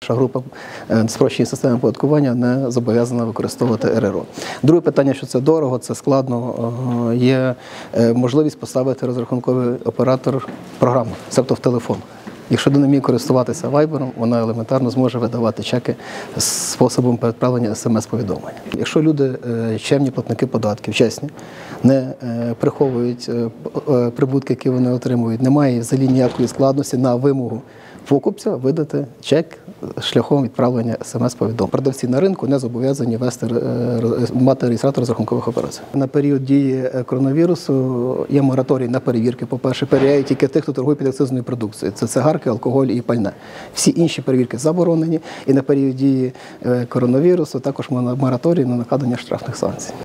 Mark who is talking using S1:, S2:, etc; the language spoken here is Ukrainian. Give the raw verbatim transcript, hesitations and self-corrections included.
S1: Наша група спрощення системи оподаткування не зобов'язана використовувати ер ер о. Друге питання, що це дорого, це складно. Є можливість поставити розрахунковий оператор програму, тобто в телефон. Якщо людина вміє користуватися вайбером, вона елементарно зможе видавати чеки з способом відправлення смс-повідомлення. Якщо люди чемні платники податків, чесні, не приховують прибутки, які вони отримують, немає взагалі ніякої складності на вимогу покупця видати чек шляхом відправлення смс-повідомлень. Продавці на ринку не зобов'язані вести, мати реєстратор розрахункових операцій. На період дії коронавірусу є мораторій на перевірки. По-перше, перевіряють тільки тих, хто торгує підакцизною продукцією. Це цигарки, алкоголь і пальне. Всі інші перевірки заборонені. І на період дії коронавірусу також мораторій на накладення штрафних санкцій.